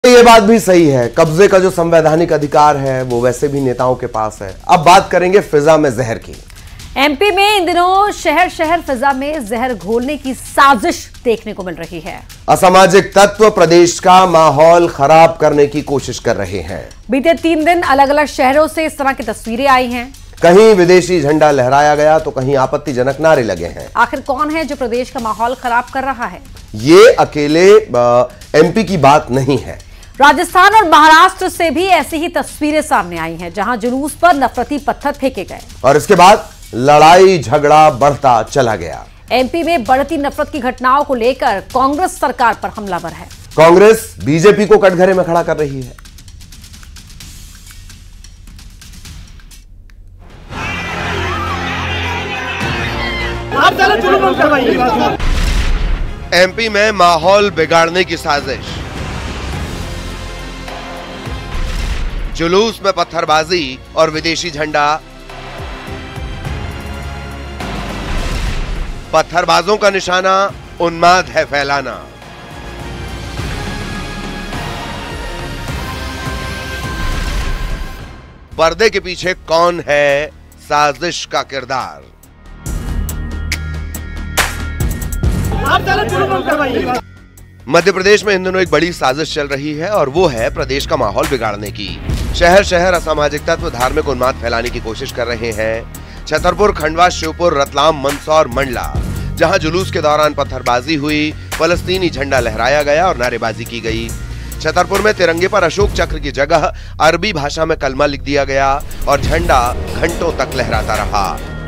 ये बात भी सही है, कब्जे का जो संवैधानिक अधिकार है वो वैसे भी नेताओं के पास है। अब बात करेंगे फिजा में जहर की। एमपी में इन दिनों शहर शहर फिजा में जहर घोलने की साजिश देखने को मिल रही है। असामाजिक तत्व प्रदेश का माहौल खराब करने की कोशिश कर रहे हैं। बीते 3 दिन अलग अलग शहरों से इस तरह की तस्वीरें आई हैं। कहीं विदेशी झंडा लहराया गया तो कहीं आपत्तिजनक नारे लगे हैं। आखिर कौन है जो प्रदेश का माहौल खराब कर रहा है? ये अकेले एमपी की बात नहीं है। राजस्थान और महाराष्ट्र से भी ऐसी ही तस्वीरें सामने आई हैं, जहां जुलूस पर नफरती पत्थर फेंके गए और इसके बाद लड़ाई झगड़ा बढ़ता चला गया। एमपी में बढ़ती नफरत की घटनाओं को लेकर कांग्रेस सरकार पर हमलावर है। कांग्रेस बीजेपी को कटघरे में खड़ा कर रही है। एमपी में माहौल बिगाड़ने की साजिश, जुलूस में पत्थरबाजी और विदेशी झंडा। पत्थरबाजों का निशाना उन्माद है फैलाना। पर्दे के पीछे कौन है साजिश का किरदार? मध्य प्रदेश में इन दिनों एक बड़ी साजिश चल रही है और वो है प्रदेश का माहौल बिगाड़ने की। शहर शहर असामाजिक तत्व धार्मिक उन्माद फैलाने की कोशिश कर रहे हैं। छतरपुर, खंडवा, शिवपुर, रतलाम, मंदसौर, मंडला, जहां जुलूस के दौरान पत्थरबाजी हुई, फलस्तीनी झंडा लहराया गया और नारेबाजी की गई। छतरपुर में तिरंगे पर अशोक चक्र की जगह अरबी भाषा में कलमा लिख दिया गया और झंडा घंटों तक लहराता रहा।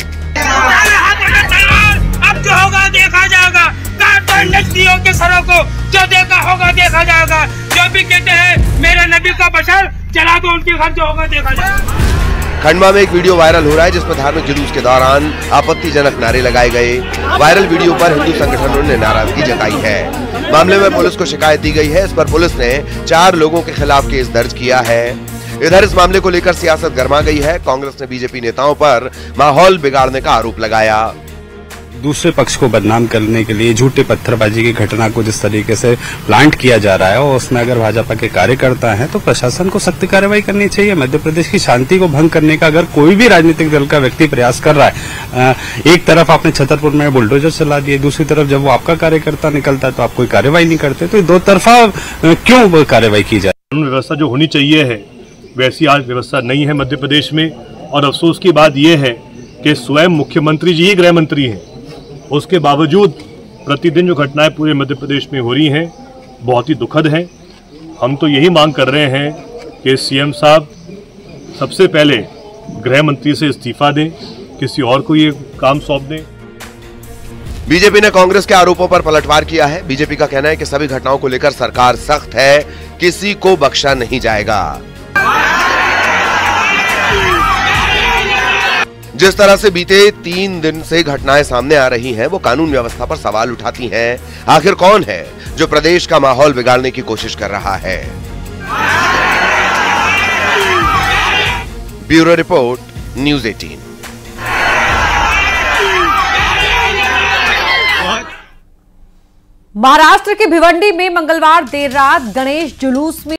अब जो होगा देखा जाएगा, नजदियों के सरों को जो देखा होगा देखा जाएगा। जो भी कहते हैं मेरे नबी का बशर, चला दो उनके घर, जो होगा देखा जाएगा। खंडवा में एक वीडियो वायरल हो रहा है जिसमें धार्मिक जुलूस के दौरान आपत्तिजनक नारे लगाए गए। वायरल वीडियो पर हिंदू संगठनों ने नाराजगी जताई है। मामले में पुलिस को शिकायत दी गई है। इस पर पुलिस ने 4 लोगों के खिलाफ केस दर्ज किया है। इधर इस मामले को लेकर सियासत गर्मा गई है। कांग्रेस ने बीजेपी नेताओं पर माहौल बिगाड़ने का आरोप लगाया। दूसरे पक्ष को बदनाम करने के लिए झूठे पत्थरबाजी की घटना को जिस तरीके से प्लांट किया जा रहा है और उसमें अगर भाजपा के कार्यकर्ता हैं तो प्रशासन को सख्त कार्रवाई करनी चाहिए। मध्य प्रदेश की शांति को भंग करने का अगर कोई भी राजनीतिक दल का व्यक्ति प्रयास कर रहा है, एक तरफ आपने छतरपुर में बुलडोजर चला दिए, दूसरी तरफ जब वो आपका कार्यकर्ता निकलता है तो आप कोई कार्रवाई नहीं करते, तो दो तरफा क्यों कार्रवाई की जाए? कानून व्यवस्था जो होनी चाहिए है वैसी आज व्यवस्था नहीं है मध्य प्रदेश में। और अफसोस की बात यह है कि स्वयं मुख्यमंत्री जी ही गृह मंत्री हैं, उसके बावजूद प्रतिदिन जो घटनाएं पूरे मध्य प्रदेश में हो रही हैं बहुत ही दुखद हैं। हम तो यही मांग कर रहे हैं कि सीएम साहब सबसे पहले गृह मंत्री से इस्तीफा दें, किसी और को ये काम सौंप दें। बीजेपी ने कांग्रेस के आरोपों पर पलटवार किया है। बीजेपी का कहना है कि सभी घटनाओं को लेकर सरकार सख्त है, किसी को बख्शा नहीं जाएगा। जिस तरह से बीते 3 दिन से घटनाएं सामने आ रही हैं, वो कानून व्यवस्था पर सवाल उठाती हैं। आखिर कौन है जो प्रदेश का माहौल बिगाड़ने की कोशिश कर रहा है? Bureau report, news 18। महाराष्ट्र के भिवंडी में मंगलवार देर रात गणेश जुलूस में